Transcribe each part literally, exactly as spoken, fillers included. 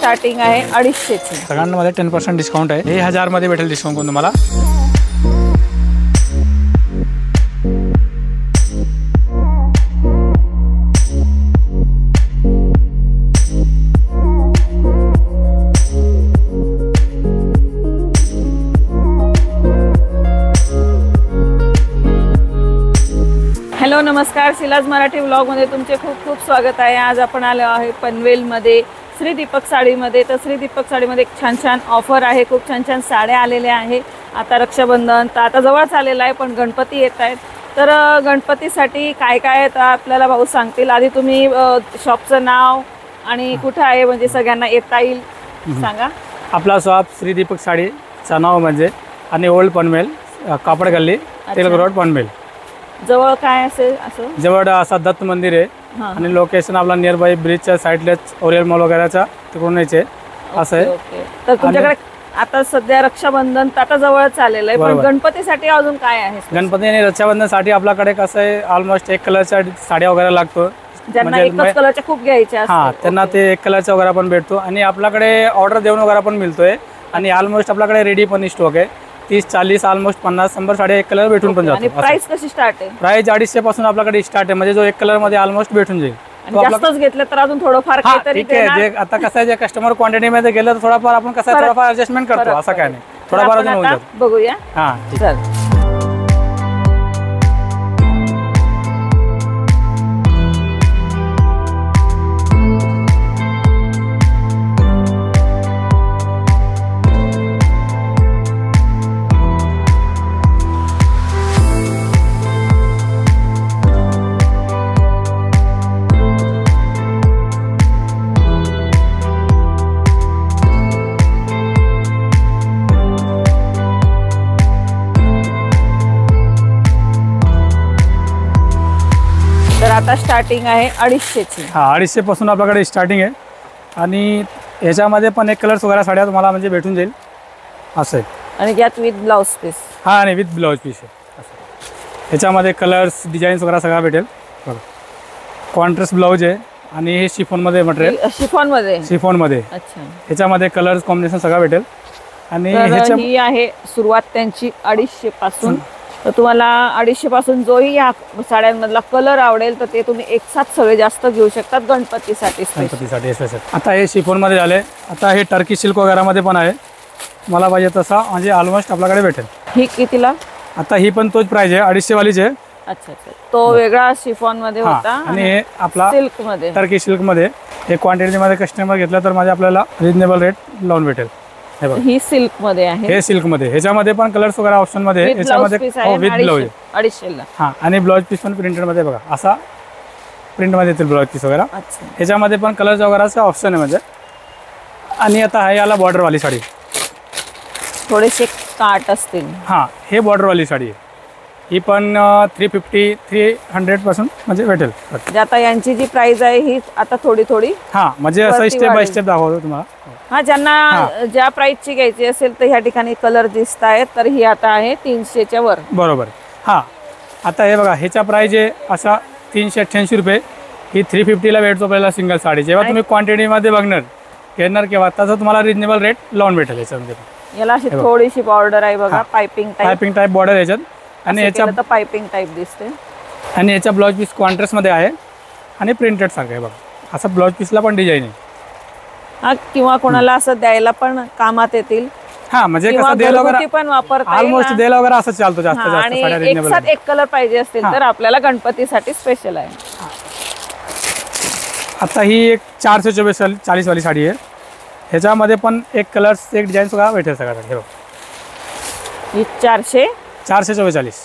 Starting आहे अडीचशे ची। सगळ्यांमध्ये टेन पर्सेंट डिस्काउंट आहे। हे हजार मध्ये भेटेल डिस्काउंट करून तुम्हाला। हॅलो नमस्कार, शिलाज मराठी व्लॉगमध्ये तुमचे खूप खूप स्वागत आहे। आज आपण आलो आहे पनवेलमध्ये श्री दीपक साडीमध्ये। तर श्री दीपक साडीमध्ये एक छान छान ऑफर आहे, खूप छान छान साड्या आलेल्या आहे। आता रक्षाबंधन तर आता जवळच आलेला आहे, पण गणपती येत आहेत। तर गणपतीसाठी काय काय तर आपल्याला भाऊ सांगतील। आधी तुम्ही शॉपचं नाव आणि कुठे आहे म्हणजे सगळ्यांना येता येईल सांगा। आपला शॉप श्री दीपक साडीचं नाव म्हणजे आणि ओल्ड पनवेल कापड गल्ली तेलग रोड पनवेल। जवळ काय असेल असं? जवळ असा दत्त मंदिर आहे आणि लोकेशन आपला नियर बाय ब्रिजच्या साईडलाच ओरियल मॉल वगैरेचा तिकडून यायचे असं आहे। तर तुमच्याकडे आता सध्या रक्षाबंधन तर आता जवळच आलेलं आहे, पण गणपतीसाठी अजून काय आहे? गणपती आणि रक्षाबंधनसाठी आपल्याकडे कसं आहे ऑलमोस्ट एक कलरच्या साड्या वगैरे लागतो। ज्यांना एकच कलरच्या खूप घ्यायच्या असतात हां त्यांना ते एक कलरचा वगैरे पण भेटतो आणि आपल्याकडे ऑर्डर देऊन वगैरे पण मिळतोय आणि ऑलमोस्ट आपल्याकडे रेडी पण स्टॉक आहे। तीस चाळीस ऑलमोस्ट पन्नास शंभर साडे एक कलर भेटून पण जातो। आणि प्राइस कशी स्टार्ट आहे? प्राइस अडीचशे पासून आपल्याकडे स्टार्ट आहे, म्हणजे जो एक कलर मध्ये ऑलमोस्ट भेटून जाईल। जास्तच घेतलं तर अजून थोडंफार काहीतरी ठीक आहे। जे आता कसं आहे, जे कस्टमर क्वांटिटी मध्ये गेलं तर थोडाफार आपण कसं थोडाफार ऍडजस्टमेंट करतो, असं काय नाही, थोडाफार अजून होऊन जातो। बघूया हां चल। तर आता स्टार्टिंग आहे अडीचशे ची। हां अडीचशे पासून आपल्याकडे स्टार्टिंग आहे आणि ह्याच्यामध्ये पण एक कलर्स वगैरे साड्या तुम्हाला म्हणजे भेटून जाईल असं आहे। आणि यात विथ ब्लाउज पीस? हां आणि विथ ब्लाउज पीस आहे असं। ह्याच्यामध्ये कलर्स डिझाईन्स वगैरे सगळं भेटेल बघा। कॉन्ट्रास्ट ब्लाऊज आहे आणि हे शिफॉनमध्ये मटेरियल, शिफॉनमध्ये शिफॉनमध्ये अच्छा। ह्याच्यामध्ये कलर्स कॉम्बिनेशन सगळं भेटेल आणि ह्याच्या ही आहे सुरुवात त्यांची अडीचशे पासून। तर तुम्हाला अडीचशे पासून जोही या साड्यांमधला कलर आवडेल तर ते तुम्ही एक साथ सगळे जास्त घेऊ शकतात गणपतीसाठी गणपतीसाठी स्पेशल। आता हे शिफॉनमध्ये झाले, आता हे टर्की सिल्क वगैरेमध्ये पण आहे, मला पाहिजे तसा म्हणजे ऑलमोस्ट आपल्याकडे भेटेल। ही कितीला? आता ही पण तोच प्राइस आहे, अडीचशे वालीच आहे। अच्छा अच्छा, तो वेगळा शिफॉन मध्ये होता आणि हे आपला सिल्क मध्ये, टर्की सिल्क मध्ये हे क्वांटिटी मध्ये कस्टमर घेतला तर माझे आपल्याला रिजनेबल रेट लावून भेटेल। हे बघा ही सिल्क मध्ये आहे, हे सिल्क मध्ये, ह्याच्यामध्ये पण कलर्स वगैरे ऑप्शन मध्ये, ह्याच्यामध्ये विथ ब्लाउज अडीचशे ला। हां आणि ब्लाउज पीस पण प्रिंटेड मध्ये बघा, असा प्रिंट मध्ये येतील ब्लाउज पीस वगैरे। ह्याच्यामध्ये पण कलर्स वगैरेचा ऑप्शन आहे म्हणजे। आणि आता आहे याला बॉर्डर वाली साडी, थोडेसे काट असतील। हां हे बॉर्डर वाली साडी आहे, ही पण थ्री फिफ्टी थ्री हंड्रेड पासून म्हणजे भेटेल। आता यांची जी प्राइस आहे ही आता थोडी थोडी हां म्हणजे असं स्टेप बाय स्टेप दाखवतो तुम्हाला। हा ज्यांना ज्या प्राइसची घ्यायची असेल तर ह्या ठिकाणी कलर दिसत आहेत, तर ही आता आहे तीनशेच्या वर बरोबर। हां आता हे बघा, ह्याचा प्राइस आहे असा तीनशे अठ्ठ्याऐंशी रुपये, ही थ्री फिफ्टीला भेटतो आपल्याला सिंगल साडी। जेव्हा तुम्ही क्वांटिटीमध्ये बघणार घेणार केव्हा तसं तुम्हाला रिजनेबल रेट लावून भेटेल याच्यामध्ये। याला अशी थोडीशी बॉर्डर आहे बघा, piping type, piping type border याच्यात आणि याच्या पाइपिंग टाइप दिसते आणि याचा ब्लाउज पीस कॉन्ट्रास्ट मध्ये आहे आणि प्रिंटेड सारखं आहे बघा, असं ब्लाउज पीसला पण डिझाईन आहे। हा किंवा कोणाला असं द्यायला पण कामात येतील। हां म्हणजे कसं द्यायला वगैरे पण वापरता ऑलमोस्ट द्यायला वगैरे असं चालतो जास्त जास्त साड्या आणि एक साथ एक कलर पाहिजे असतील तर आपल्याला गणपतीसाठी स्पेशल आहे। आता ही एक चारशे चोवीस चाळीस वाली साडी आहे, ह्याच्यामध्ये पण एक कलर्स एक डिझाईन सगळा भेटेल सगळ्या। हे बघा ही चारशे चारशे चव्वेचाळीस।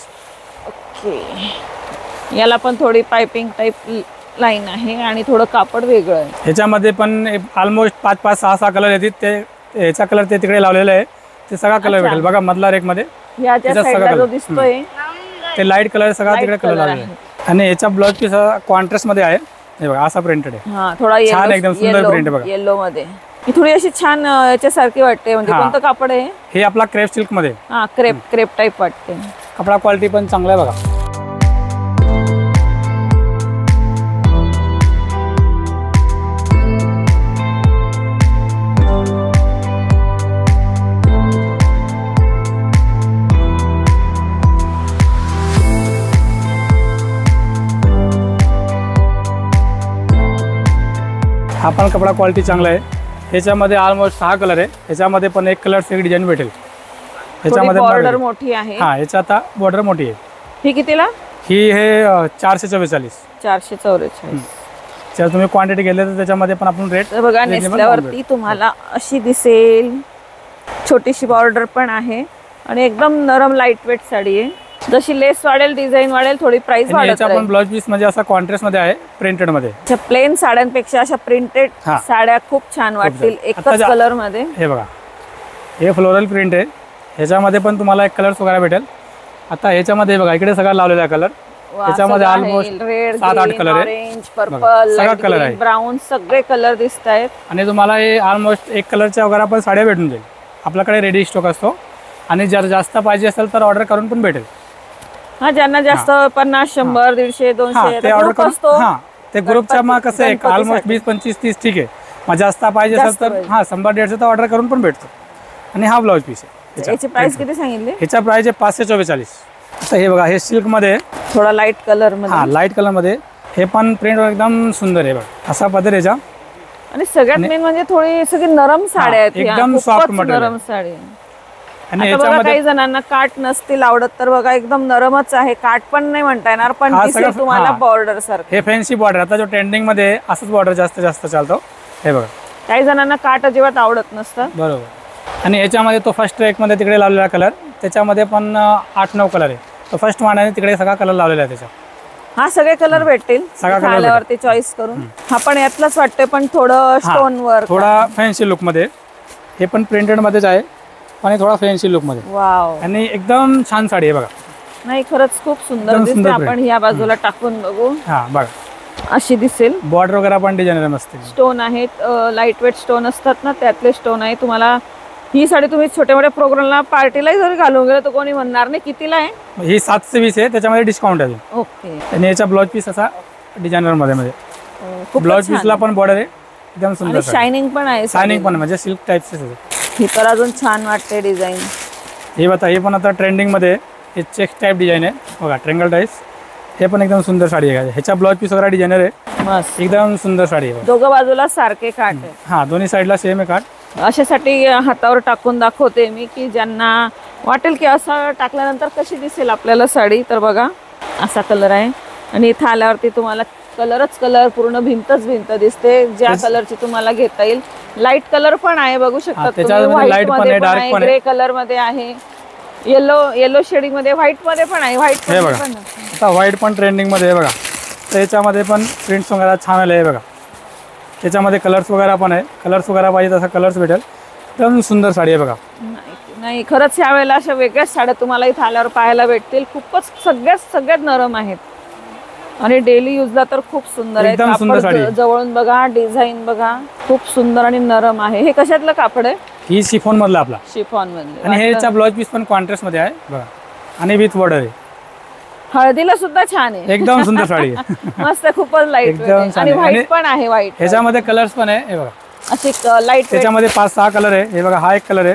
ओके, याला पण थोडी पाइपिंग टाइप लाईन आहे आणि थोडं कापड वेगळं आहे। ह्याच्यामध्ये पण ऑलमोस्ट पाच पाच सहा सहा कलर येतील, ते ह्याचा कलर ते तिकडे लावलेला आहे, ते सगळा कलर भेटेल बघा मधला रेक मध्ये। जो दिसतोय ते लाईट कलर सगळा तिकडे कलर लावलेला आहे आणि याचा ब्लाउज पीस कॉन्ट्रास्ट मध्ये आहे, हे बघा असा प्रिंटेड आहे। हां थोडा छान एकदम सुंदर प्रिंट आहे बघा, येलो मध्ये। ही थोडी अशी छान याच्यासारखी वाटते, म्हणजे कोणतं कापड आहे हे? आपला क्रेप सिल्क मध्ये। हां क्रेप क्रेप टाइप वाटते, कपडा क्वालिटी पण चांगला आहे बघा। हा पण कपडा क्वालिटी चांगला आहे. ह्याच्यामध्ये ऑलमोस्ट सहा कलर आहे. ह्याच्यामध्ये पण एक कलर एक डिझाईन भेटेल. ह्याच्यामध्ये बॉर्डर मोठी आहे. हा ह्याच्यात आता बॉर्डर मोठी आहे. ही कितीला? ही हे चारशे चव्वेचाळीस. चारशे चौवेचाळीस. जर तुम्ही क्वांटिटी घेतली तर त्याच्यामध्ये पण आपण रेट बघा नेसल्यावरती तुम्हाला अशी दिसेल. छोटीशी बॉर्डर पण आहे आणि एकदम नरम लाईट वेट साडी आहे. जशी लेस वाढेल डिझाईन वाढेल थोडी प्राइस वाढत पण ब्लाउज पीस म्हणजे असा कॉन्ट्रास्ट मध्ये आहे, प्रिंटेड मध्ये. प्लेन साड्यांपेक्षा अशा प्रिंटेड साड्या खूप छान वाटतील एकच कलर मध्ये. हे बघा हे फ्लोरल प्रिंट आहे. ह्याच्यामध्ये पण तुम्हाला एक कलर वगैरे भेटेल. आता ह्याच्यामध्ये बघा इकडे सगळा लावलेला कलर. ह्याच्यामध्ये ऑलमोस्ट रेड सात आठ कलर आहे. ऑरेंज पर्पल सगळा कलर आहे. ब्राऊन सगळे कलर दिसत आहेत. आणि तुम्हाला हे ऑलमोस्ट एक कलरच्या वगैरे पण साड्या भेटून जाईल. आपल्याकडे रेडी स्टॉक असतो आणि जर जास्त पाहिजे असेल तर ऑर्डर करून पण भेटेल. हा ज्यांना जास्त पन्नास शंभर दीडशे दोनशे ते ऑर्डर असतो. हा ते ग्रुपच्या मग कसं आहे ऑलमोस्ट वीस पंचवीस तीस ठीक आहे. मग जास्त पाहिजे असेल तर हा शंभर दीडशे तर ऑर्डर करून पण भेटतो. आणि हा ब्लाउज पीस आहे. याची प्राइस किती सांगितली? ह्याचा प्राइस आहे पाचशे चव्वेचाळीस. आता हे बघा हे सिल्क मध्ये थोडा लाईट कलर मध्ये. हा लाईट कलर मध्ये हे पण प्रिंट एकदम सुंदर आहे बघा असा पदर याचा. आणि सगळ्यात मेन म्हणजे थोडी सगळी नरम साड्या आहेत. एकदम सॉफ्ट मटेरियल नरम साडी. आणि याच्यामध्ये काही जणांना काट नसतील आवडत तर बघा एकदम नरमच आहे. काट पण नाही म्हणता येणार पण दिसेल तुम्हाला बॉर्डर सारखं. हे फॅन्सी बॉर्डर आता जो ट्रेंडिंग मध्ये असंच बॉर्डर जास्त जास्त चालतो. हे बघा काही जणांना काट अजिबात आवडत नसतं. बरोबर. आणि याच्यामध्ये तो फर्स्ट ट्रॅक मध्ये तिकडे लावलेला कलर त्याच्यामध्ये पण आठ नऊ कलर आहे. तो फर्स्ट मांडाने तिकडे सगळा कलर लावलेला आहे त्याच्या. हा सगळे कलर भेटतील आल्यावरती चॉईस करून. हा पण यातलाच वाटतंय पण थोडं स्टोन वर्क थोडा फॅन्सी लुक मध्ये. हे पण प्रिंटेड मध्येच आहे आणि थोडा फॅन्सी लुक मध्ये. वाव. आणि एकदम छान साडी आहे बघा. नाही खरंच खूप सुंदर दिसते. आपण ह्या बाजूला टाकून बघू. हा बघा अशी दिसेल. बॉर्डर वगैरे पण डिझाईनर मस्त स्टोन आहेत. लाईट वेट स्टोन असतात ना त्यातले स्टोन आहे. तुम्हाला ही साडी तुम्ही छोट्या मोठ्या प्रोग्रामला पार्टीला जरी घालून गेलं तर कोणी म्हणणार नाही. कितीला आहे? ही सातशे वीस आहे त्याच्यामध्ये डिस्काउंट आहे. ओके. आणि याचा ब्लाउज पीस असा डिझायनर मध्ये मध्ये ब्लाउज पीसला पण बॉर्डर आहे एकदम सुंदर. शायनिंग पण आहे. शायनिंग पण म्हणजे सिल्क टाईपचे. ही तर अजून छान वाटते डिझाईन. हे बघा हे पण आता ट्रेंडिंग मध्ये हे चेक टाईप डिझाईन आहे बघा ट्रेंगल टाईप्स. हे पण एकदम सुंदर साडी आहे. ह्याचा ब्लाउज पीस वगैरे डिझायनर आहे मस्त एकदम सुंदर साडी आहे. दोघं बाजूला सारखे काट आहे. हा दोन्ही साईडला सेम आहे काट. अशासाठी हातावर टाकून दाखवते मी की ज्यांना वाटेल की असं टाकल्यानंतर कशी दिसेल आपल्याला साडी. तर बघा असा कलर आहे आणि इथं आल्यावरती तुम्हाला कलरच कलर पूर्ण भिंतच भिंत दिसते. ज्या कलरची तुम्हाला घेता येईल. लाईट कलर पण आहे बघू शकता तुम्ही. व्हाईट मध्ये पण आहे, ग्रे कलर मध्ये आहे, येलो येलो शेडिंग मध्ये, व्हाईट मध्ये पण आहे. व्हाईट हे बघा आता व्हाईट पण ट्रेंडिंग मध्ये आहे बघा. त्याच्यामध्ये पण प्रिंट्स वगैरे छान आले आहे बघा. त्याच्यामध्ये कलर्स वगैरे पण आहे. कलर्स वगैरे पाहिजे तसा कलर्स भेटेल. एकदम सुंदर साडी आहे बघा. नाही खरंच यावेळेला अशा वेगळ्याच साड्या तुम्हाला इथं आल्यावर पाहायला भेटतील. खूपच सगळ्यात सगळ्यात नरम आहेत आणि डेली यूजला तर खूप सुंदर आहे. कापड जवळून बघा, डिझाईन बघा, खूप सुंदर आणि नरम आहे. हे कशातलं कापड आहे? ही शिफॉन मधला आपला. शिफॉन मधलं. आणि ह्याचा ब्लाउज पीस पण कॉन्ट्रास्ट मध्ये आहे बघा आणि विथ बॉर्डर आहे. हळदीला सुद्धा छान आहे. एकदम सुंदर साडी आहे. मस्त खूपच लाईट आणि व्हाईट पण आहे. व्हाईट ह्याच्यामध्ये कलर्स पण आहे हे बघा असे लाईट. त्याच्यामध्ये पाच सहा कलर आहे. हे बघा हा एक कलर आहे.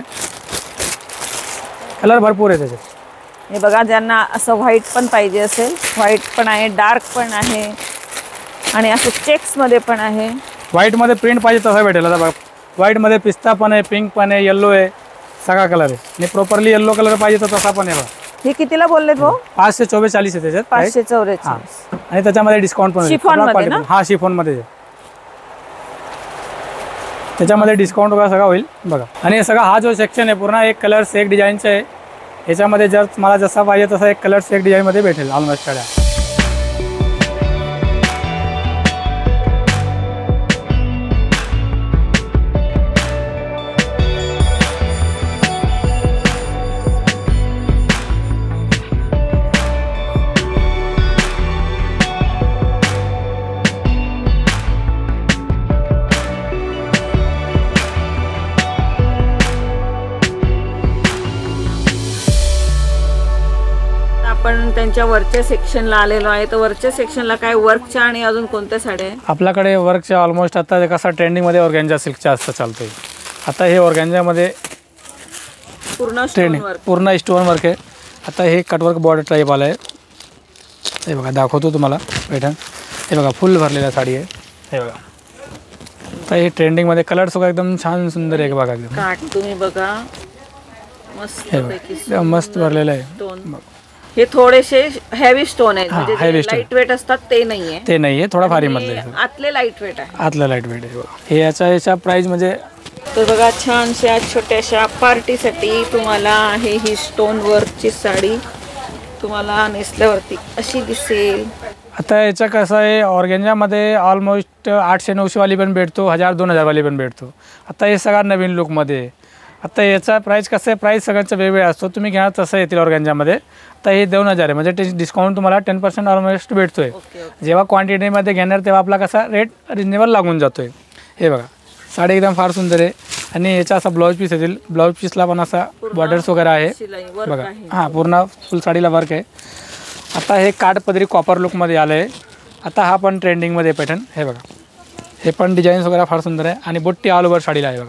कलर भरपूर आहे त्याचे. हे बघा ज्यांना असं व्हाईट पण पाहिजे असेल व्हाईट पण आहे, डार्क पण आहे आणि असं चेक्स मध्ये पण आहे. व्हाईट मध्ये प्रिंट पाहिजे तसा भेटेल. आता बघा व्हाईट मध्ये पिस्ता पण आहे, पिंक पण आहे, येल्लो आहे, सगळा कलर आहे. आणि प्रॉपरली येल्लो कलर पाहिजे तर तसा पण आहे बघा. हे कितीला बोललेत भाऊ? पाचशे चव्वेचाळीस आहे त्याच्यात. पाचशे चौवेचाळीस आणि त्याच्यामध्ये डिस्काउंट पण आहे. हा शिफॉन मध्ये त्याच्यामध्ये डिस्काउंट वगैरे सगळं होईल बघा. आणि सगळा हा जो सेक्शन आहे पूर्ण एक कलर्स एक डिझाईनचे आहे. याच्यामध्ये जर मला जसा पाहिजे तसा एक कलर्स एक डिझाईन मध्ये भेटेल ऑलमोस्ट साड्या. आपण त्यांच्या वरच्या सेक्शनला आलेलो आहे. तर वरच्या सेक्शनला काय वर्कच्या आणि अजून कोणत्या साड्या आहेत आपल्याकडे? वर्कच्या ऑलमोस्ट आता कसा ट्रेंडिंग मध्ये ऑर्गॅन्झा सिल्कच्या जास्त चालतोय. आता हे ऑर्गॅन्झा मध्ये पूर्ण ट्रेंडिंग पूर्ण स्टोन वर्क आहे. आता हे कटवर्क बॉर्डर टाईप आलं आहे. हे बघा दाखवतो तुम्हाला पॅटर्न. हे बघा फुल भरलेला साडी आहे. हे बघा तर हे ट्रेंडिंगमध्ये कलर्स वगैरे एकदम छान सुंदर आहे बघा एकदम. काठ तुम्ही बघा मस्त हे बघा, एकदम मस्त भरलेलं आहे. स्टोन. हे थोडेसे हेवी स्टोन आहेत, हा, म्हणजे heavy stone. लाईट वेट असतात ते नाहीये. ते नाही आहे, थोडा भारी आणि मधलं आहे. आतले लाईट वेट आहे. आतलं लाईट वेट आहे बघा. हे याचा याचा प्राईस म्हणजे तर बघा छानशा छोट्याशा पार्टीसाठी तुम्हाला आहे ही स्टोन वर्कची साडी तुम्हाला नेसल्यावरती अशी दिसेल. आता याचं कसं आहे, ऑर्गेन्झामध्ये ऑलमोस्ट आठशे नऊशेवाली पण भेटतो, हजार दोन हजारवाली पण भेटतो. आता हे सगळा नवीन लुकमध्ये आहे. आता याचा प्राईस कसं आहे, प्राईस सगळ्यांचा वेगवेगळा असतो. तुम्ही घ्या तसं येतील ऑर्गेन्झामध्ये. आता हे दोन हजार आहे, म्हणजे ते डिस्काउंट तुम्हाला टेन पर्सेंट ऑलमोस्ट भेटतो आहे. Okay okay. जेव्हा क्वांटिटीमध्ये घेणार तेव्हा आपला कसा रेट रिजनेबल लागून जातो आहे. हे बघा साडी एकदम फार सुंदर आहे. आणि याचा असा ब्लाऊज पीस येतील. ब्लाऊज पीसला पण असा बॉर्डर्स वगैरे आहे शिलाई वर्क बघा. आहे. हां, पूर्ण फुल साडीला वर्क आहे. आता हे काठपदरी कॉपर लुकमध्ये आलं आहे. आता हा पण ट्रेंडिंगमध्ये पॅटर्न. हे बघा, हे पण डिझाईन्स वगैरे फार सुंदर आहे. आणि बुट्टी ऑल ओव्हर साडीला आहे बघा,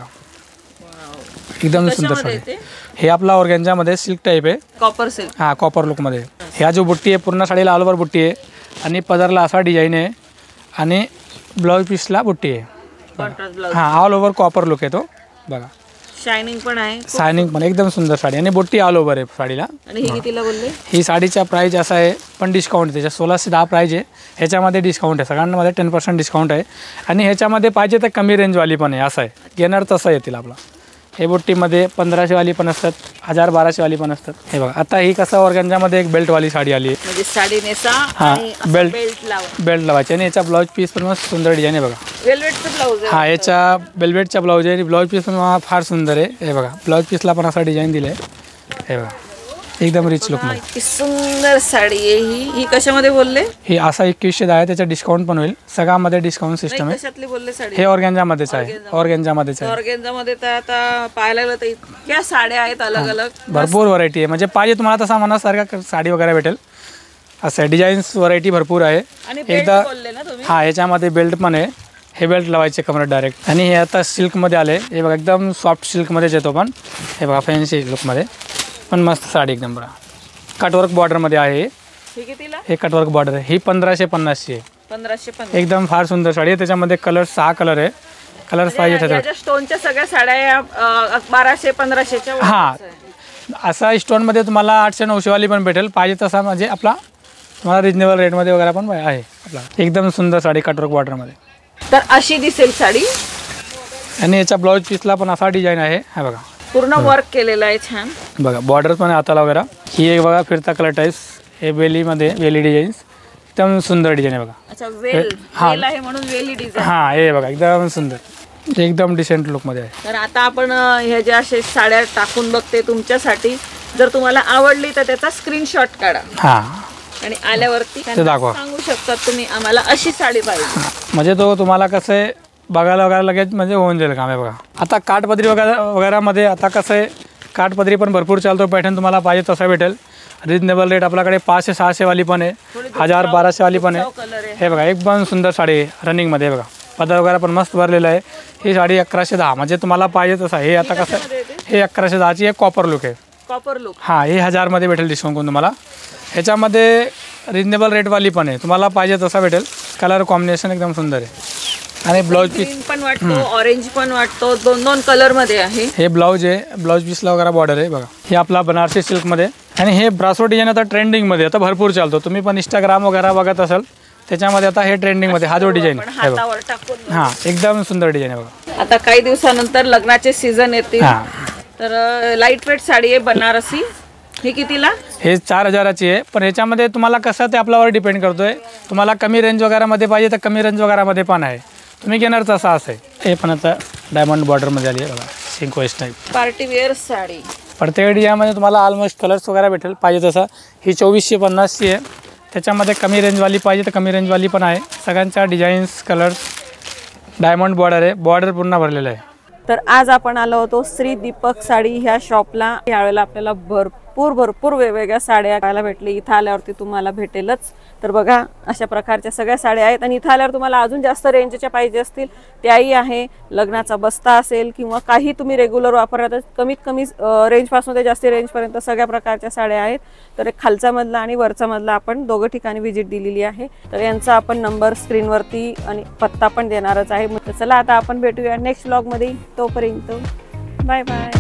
एकदम सुंदर कशामध्ये साडी. येते? हे आपला ऑर्गेन्झामध्ये सिल्क टाईप आहे. Copper silk. हां, कॉपर लुकमध्ये. ह्या जो बुट्टी आहे पूर्ण साडीला ऑल ओव्हर बुट्टी आहे. आणि पदरला असा डिझाईन आहे. आणि ब्लाऊज पीसला बुट्टी आहे. Contrast blouse. हां, ऑल ओव्हर कॉपर लुक आहे तो बघा. शायनिंग पण आहे. शायनिंग पण एकदम सुंदर साडी. आणि बुट्टी ऑल ओव्हर आहे साडीला. आणि हे कितीला बोलले? ही साडीचा प्राईज असा आहे, पण डिस्काउंट त्याच्या सोळाशे दहा प्राईज आहे. ह्याच्यामध्ये डिस्काउंट आहे, सगळ्यांमध्ये टेन पर्सेंट डिस्काउंट आहे. आणि ह्याच्यामध्ये पाहिजे तर कमी रेंजवाली पण आहे, असं आहे. घेणार तसं येतील आपला. हे बुट्टीमध्ये पंधराशेवाली पण असतात, हजार बाराशेवाली पण असतात. हे बघा, आता ही कसं ऑर्गेन्झामध्ये एक बेल्टवाली साडी आली आहे. म्हणजे साडी नेसा हा, आणि असं बेल्ट. बेल्ट लावा. बेल्ट लावायची. आणि याचा ब्लाऊज पीस पण मस्त सुंदर डिझाईन आहे बघा. वेल्वेटचं ब्लाऊज आहे. हा, याचा बेल्वेटचा ब्लाऊज आहे. आणि ब्लाऊज पीस पण फार सुंदर आहे. हे बघा, ब्लाऊज पीसला पण असा डिझाईन दिलं आहे. हे बघा, एकदम रिच लुकमध्ये. इतकी सुंदर साडी आहे ही. ही कशामध्ये बोलले? हे असा एकवीसशे दहा आहे, त्याचा डिस्काउंट पण होईल. सगळ्यामध्ये डिस्काउंट सिस्टम आहे. कशातली बोलले साडी? हे ऑर्गेन्झामध्येच आहे. ऑर्गेन्झामध्येच आहे. ऑर्गेन्झामध्ये तर आता पाहायला गेलं तर इतक्या साड्या आहेत अलग अलग. भरपूर व्हरायटी आहे, म्हणजे पाहिजे तुम्हाला तसा मनासारखा साडी वगैरे भेटेल. असं आहे, डिझाईन्स व्हरायटी भरपूर आहे. आणि बेल्ट एकदा बोलले ना तुम्ही? हां, याच्यामध्ये बेल्ट पण आहे. हे बेल्ट लावायचे कमरेत डायरेक्ट. आणि हे आता सिल्कमध्ये आले. हे बघा, एकदम सॉफ्ट सिल्कमध्येच येतो पण. हे बघा, फॅन्सी लुकमध्ये पण मस्त साडी एकदम बघा. कटवर्क बॉर्डरमध्ये आहे. हे कितीला? हे कटवर्क बॉर्डर आहे. ही पंधराशे पन्नासची आहे. पंधराशे पन्नास. एकदम फार सुंदर साडी आहे. त्याच्यामध्ये कलर सहा कलर आहे. कलर्स पाहिजे त्याच्यात. याच्या स्टोनच्या सगळ्या साड्या या, अ, बाराशे पंधराशेच्या वरच हां, आहे. असा स्टोनमध्ये तुम्हाला आठशे नऊशेवाली पण भेटेल. पाहिजे तसा म्हणजे आपला तुम्हाला रिजनेबल रेटमध्ये वगैरे पण आहे आपला. एकदम सुंदर साडी कटवर्क बॉर्डरमध्ये. तर अशी दिसेल साडी. आणि याच्या ब्लाऊज पीसला पण असा डिझाईन आहे. हा बघा, पूर्ण वर्क केलेलं आहे छान. बघा बॉर्डर पण आहे हाताला वगैरे. ही एक बघा फिरता कलर टाईप्स. हे वेलीमध्ये वेली डिझाईन्स एकदम सुंदर डिझाईन आहे बघा. अच्छा, वेल. हा. वेल आहे म्हणून वेली डिझाईन. हां, हे बघा एकदम सुंदर, एकदम डिसेंट लुकमध्ये आहे. तर आता आपण अ, ह्या ज्या अशा साड्या टाकून बघते तुमच्यासाठी. जर तुम्हाला आवडली तर त्याचा स्क्रीनशॉट काढा हां, आणि आल्यावरती ते दाखवा. सांगू शकतात तुम्ही आम्हाला अशी साडी पाहिजे. म्हणजे तो तुम्हाला कसं आहे बघायला वगैरे लगेच म्हणजे होऊन जाईल काम आहे बघा. आता काठपदरी वगैरे वगैरेमध्ये आता कसं आहे, काठपदरी पण भरपूर चालतो. पॅटर्न तुम्हाला पाहिजे तसा भेटेल. रिजनेबल रेट आपल्याकडे पाचशे सहाशेवाली पण आहे, हजार बाराशेवाली पण आहे. कलर आहे. हे बघा, एकदम सुंदर साडी आहे रनिंगमध्ये. बघा, पदर वगैरे पण मस्त भरलेलं आहे. ही साडी अकराशे दहा, म्हणजे तुम्हाला पाहिजे तसं. हे आता कसं आहे, हे अकराशे दहाची एक कॉपर लुक आहे. Copper look. हां, हे हजारमध्ये भेटेल डिस्काउंट करून तुम्हाला. ह्याच्यामध्ये रिजनेबल रेटवाली पण आहे, तुम्हाला पाहिजे तसा भेटेल. कलर कॉम्बिनेशन एकदम सुंदर आहे. आणि ब्लाऊज पीस ग्रीन पण वाटतो, ऑरेंज पण वाटतो, दोन दोन कलर मध्ये आहे. हे ब्लाऊज आहे, ब्लाऊज पीसला वगैरे बॉर्डर आहे बघा. हे आपला बनारसी सिल्कमध्ये. आणि हे ब्रासो डिझाईन आता ट्रेंडिंगमध्ये आता भरपूर चालतो. तुम्ही पण इंस्टाग्राम वगैरे बघत असाल त्याच्यामध्ये. आता हे ट्रेंडिंगमध्ये हा जो डिझाईन आपण आहे बघा. हातावर टाकून. हां, एकदम सुंदर डिझाईन आहे बघा. आता काही दिवसानंतर लग्नाचे सीझन येतील. हां, तर लाईट वेट साडी आहे बनारसी. ही कितीला? हे चार हजाराची आहे. पण ह्याच्यामध्ये तुम्हाला कसं ते आपल्यावर डिपेंड करतोय. तुम्हाला कमी रेंज वगैरेमध्ये पाहिजे तर कमी रेंज वगैरेमध्ये पण आहे, तुम्ही घेणार तसा असं आहे. हे पण आता डायमंड बॉर्डरमध्ये आली आहे बघा, सिंक्वेस्ट टाईप. Party wear sari. प्रत्येक डिझाईनमध्ये तुम्हाला ऑलमोस्ट कलर्स वगैरे भेटेल पाहिजे तसा. ही चोवीसशे पन्नासची आहे. त्याच्यामध्ये कमी रेंजवाली पाहिजे तर कमी रेंजवाली पण आहे. सगळ्यांच्या डिझाईन्स कलर्स. डायमंड बॉर्डर आहे, बॉर्डर पूर्ण भरलेलं आहे. तर आज आपण आलो होतो श्री दीपक साडी ह्या शॉपला. यावेळेला आपल्याला भरपूर भरपूर भरपूर वेगवेगळ्या साड्या पाहायला भेटली. इथं आल्यावरती तुम्हाला भेटेलच. तर बघा अशा प्रकारच्या सगळ्या साड्या आहेत. आणि इथं आल्यावर तुम्हाला अजून जास्त रेंजच्या पाहिजे असतील त्याही आहे. लग्नाचा बस्ता असेल किंवा काही तुम्ही रेग्युलर वापरता तर कमीत कमी रेंजपासून ते जास्ती रेंजपर्यंत सगळ्या प्रकारच्या साड्या आहेत. तर एक खालचा मधला आणि वरचा मधला आपण दोघं ठिकाणी व्हिजिट दिलेली आहे. तर यांचा आपण नंबर स्क्रीनवरती आणि पत्ता पण देणारच आहे. चला आता आपण भेटूया नेक्स्ट व्लॉगमध्ये. तोपर्यंत बाय बाय.